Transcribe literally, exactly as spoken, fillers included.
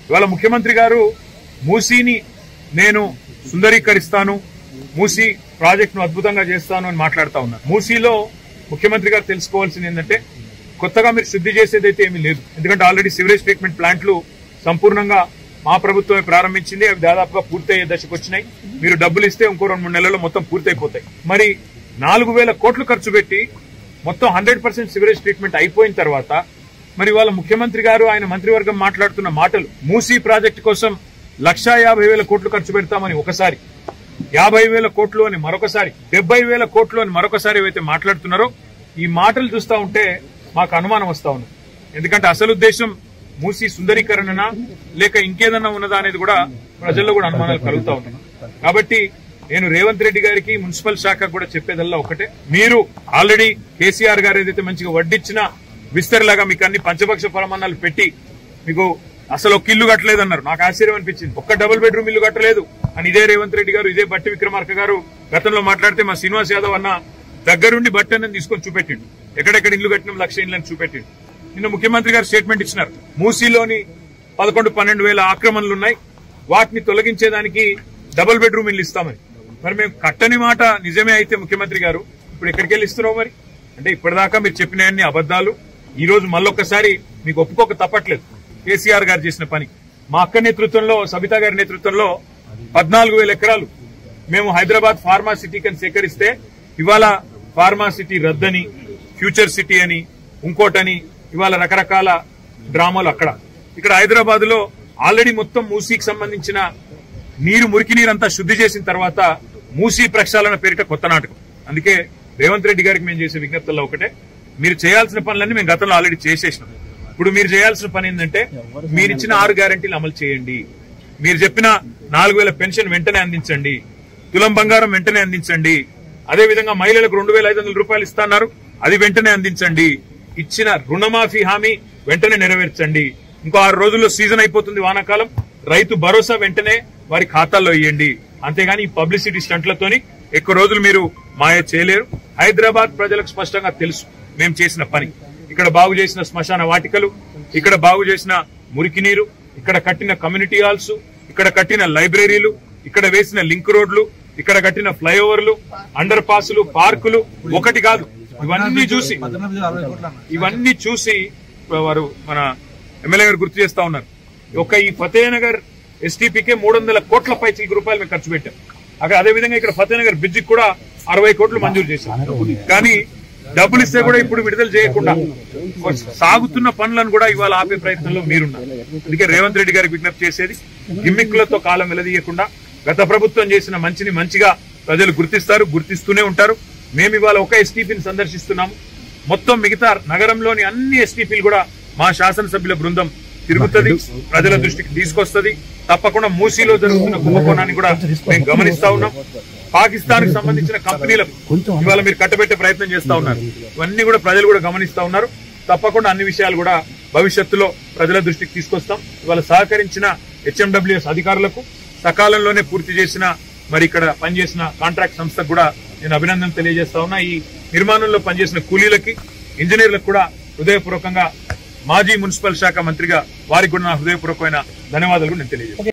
ఇవాళ ముఖ్యమంత్రి గారు మూసీని నేను సుందరీకరిస్తాను, మూసీ ప్రాజెక్టును అద్భుతంగా చేస్తాను అని మాట్లాడుతూ ఉన్నారు. మూసీలో ముఖ్యమంత్రి గారు తెలుసుకోవాల్సింది ఏంటంటే కొత్తగా మీరు శుద్ధి చేసేదైతే ఏమీ లేదు. ఎందుకంటే ఆల్రెడీ సివరేజ్ ట్రీట్మెంట్ ప్లాంట్లు సంపూర్ణంగా మా ప్రభుత్వమే ప్రారంభించింది. అవి దాదాపుగా పూర్తయ్యే దశకు వచ్చినాయి. మీరు డబ్బులు ఇస్తే ఇంకో రెండు మూడు నెలల్లో మొత్తం పూర్తయిపోతాయి. మరి నాలుగు వేల కోట్లు ఖర్చు పెట్టి మొత్తం హండ్రెడ్ పర్సెంట్ సివరేజ్ ట్రీట్మెంట్ అయిపోయిన తర్వాత మరి వాళ్ళ ముఖ్యమంత్రి గారు ఆయన మంత్రివర్గం మాట్లాడుతున్న మాటలు మూసీ ప్రాజెక్టు కోసం లక్షా యాభై వేల కోట్లు ఖర్చు పెడతామని ఒకసారి, యాభై వేల కోట్లు అని మరొకసారి, డెబ్బై వేల కోట్లు అని మరొకసారి ఏవైతే మాట్లాడుతున్నారో ఈ మాటలు చూస్తా ఉంటే మాకు అనుమానం వస్తా ఉంది. ఎందుకంటే అసలు ఉద్దేశం మూసీ సుందరీకరణనా లేక ఇంకేదన్నా ఉన్నదా అనేది కూడా ప్రజల్లో కూడా అనుమానాలు కలుగుతా ఉన్నాయి. కాబట్టి నేను రేవంత్ రెడ్డి గారికి మున్సిపల్ శాఖ కూడా చెప్పేదల్లా ఒకటే, మీరు ఆల్రెడీ కేసీఆర్ గారు ఏదైతే మంచిగా వడ్డిచ్చిన విస్తరిలాగా మీకు అన్ని పంచపక్ష ప్రమాణాలు పెట్టి మీకు అసలు ఒక ఇల్లు కట్టలేదన్నారు. నాకు ఆశ్చర్యం అనిపించింది. ఒక్క డబుల్ బెడ్రూమ్ ఇల్లు కట్టలేదు అని ఇదే రేవంత్ రెడ్డి గారు, ఇదే బట్టి విక్రమార్క గారు గతంలో మాట్లాడితే మా శ్రీనివాస్ యాదవ్ అన్న దగ్గరుండి బట్టి అన్నది తీసుకొని చూపెట్టిండు. ఎక్కడెక్కడ ఇల్లు కట్టిన లక్ష ఇళ్ళని చూపెట్టిండు. నిన్న ముఖ్యమంత్రి గారు స్టేట్మెంట్ ఇచ్చినారు, మూసీలోని పదకొండు పన్నెండు వేల ఆక్రమణలున్నాయి, వాటిని తొలగించేదానికి డబుల్ బెడ్రూమ్ ఇల్లు ఇస్తామని. మరి మేము కట్టని మాట నిజమే అయితే ముఖ్యమంత్రి గారు ఇప్పుడు ఎక్కడికి వెళ్ళి ఇస్తున్నావు? మరి అంటే ఇప్పటిదాకా మీరు చెప్పినవన్నీ అబద్దాలు. ఈ రోజు మళ్ళొక్కసారి మీకు ఒప్పుకోక తప్పట్లేదు కేసీఆర్ గారు చేసిన పని. మా అక్క నేతృత్వంలో, సబితా గారి నేతృత్వంలో పద్నాలుగు వేల ఎకరాలు మేము హైదరాబాద్ ఫార్మా సిటీకి అని సేకరిస్తే ఇవాళ ఫార్మా సిటీ రద్దని, ఫ్యూచర్ సిటీ అని, ఇంకోటని ఇవాళ రకరకాల డ్రామాలు అక్కడ. ఇక్కడ హైదరాబాద్ లో ఆల్రెడీ మొత్తం మూసీకి సంబంధించిన నీరు, మురికి నీరంతా శుద్ధి చేసిన తర్వాత మూసీ ప్రక్షాళన పేరిట కొత్త నాటకం. అందుకే రేవంత్ రెడ్డి గారికి మేము చేసే విజ్ఞప్తుల్లో ఒకటే, మీరు చేయాల్సిన పనులన్నీ మేము గతంలో ఆల్రెడీ చేసేసినాం. ఇప్పుడు మీరు చేయాల్సిన పని ఏంటంటే మీరు ఇచ్చిన ఆరు గ్యారంటీలు అమలు చేయండి. మీరు చెప్పిన నాలుగు వేల పెన్షన్ వెంటనే అందించండి, తులం బంగారం వెంటనే అందించండి, అదేవిధంగా మహిళలకు రెండు వేల ఐదు వందల రూపాయలు ఇస్తున్నారు అది వెంటనే అందించండి, ఇచ్చిన రుణమాఫీ హామీ వెంటనే నెరవేర్చండి. ఇంకో ఆరు రోజుల్లో సీజన్ అయిపోతుంది వానాకాలం, రైతు భరోసా వెంటనే వారి ఖాతాల్లో ఇవ్వండి. అంతేగాని ఈ పబ్లిసిటీ స్టంట్లతోని ఎక్కువ రోజులు మీరు మాయ చేయలేరు. హైదరాబాద్ ప్రజలకు స్పష్టంగా తెలుసు మేము చేసిన పని. ఇక్కడ బాగు చేసిన శ్మశాన వాటికలు, ఇక్కడ బాగు చేసిన మురికి నీరు, ఇక్కడ కట్టిన కమ్యూనిటీ హాల్స్, ఇక్కడ కట్టిన లైబ్రరీలు, ఇక్కడ వేసిన లింక్ రోడ్లు, ఇక్కడ కట్టిన ఫ్లైఓవర్లు, అండర్ పాసులు, పార్కులు ఒకటి కాదు. ఇవన్నీ చూసి ఇవన్నీ చూసి వారు మన ఎమ్మెల్యే గారు గుర్తు చేస్తా ఉన్నారు. ఒక ఈ ఫతేనగర్ ఎస్టీపీకే మూడు వందల కోట్ల పైచీలకు రూపాయలు మేము ఖర్చు పెట్టాం. అక్కడ అదేవిధంగా ఇక్కడ ఫతేనగర్ బ్రిడ్జికి కూడా అరవై కోట్లు మంజూరు చేశాం. కానీ డబ్బులు ఇస్తే కూడా ఇప్పుడు విడుదల చేయకుండా సాగుతున్న పనులను కూడా ఇవాళ ఆపే ప్రయత్నంలో మీరున్నారు. అందుకే రేవంత్ రెడ్డి గారికి విజ్ఞప్తి చేసేది, గిమ్మిక్కులతో కాలం వెలదీయకుండా గత ప్రభుత్వం చేసిన మంచిని మంచిగా ప్రజలు గుర్తిస్తారు, గుర్తిస్తూనే ఉంటారు. మేము ఇవాళ ఒక ఎస్టీపీని సందర్శిస్తున్నాము. మొత్తం మిగతా నగరంలోని అన్ని ఎస్టీపీలు కూడా మా శాసనసభ్యుల బృందం తిరుగుతుంది, ప్రజల దృష్టికి తీసుకొస్తుంది. తప్పకుండా మూసీలో జరుగుతున్న కుంభకోణాన్ని కూడా మేము గమనిస్తా ఉన్నాం. పాకిస్తాన్ కు సంబంధించిన కంపెనీలకు ఇవాళ మీరు కట్టబెట్టే ప్రయత్నం చేస్తా ఉన్నారు. ఇవన్నీ కూడా ప్రజలు కూడా గమనిస్తా ఉన్నారు. తప్పకుండా అన్ని విషయాలు కూడా భవిష్యత్తులో ప్రజల దృష్టికి తీసుకొస్తాం. ఇవాళ సహకరించిన హెచ్ఎండబ్ల్యూఎస్ అధికారులకు, సకాలంలోనే పూర్తి చేసిన మరి ఇక్కడ పనిచేసిన కాంట్రాక్ట్ సంస్థకు కూడా నేను అభినందన తెలియజేస్తా ఉన్నా. ఈ నిర్మాణంలో పనిచేసిన కూలీలకి, ఇంజనీర్లకు కూడా హృదయపూర్వకంగా మాజీ మున్సిపల్ శాఖ మంత్రిగా వారికి కూడా నా హృదయపూర్వకమైన ధన్యవాదాలు నేను తెలియజేస్తాను.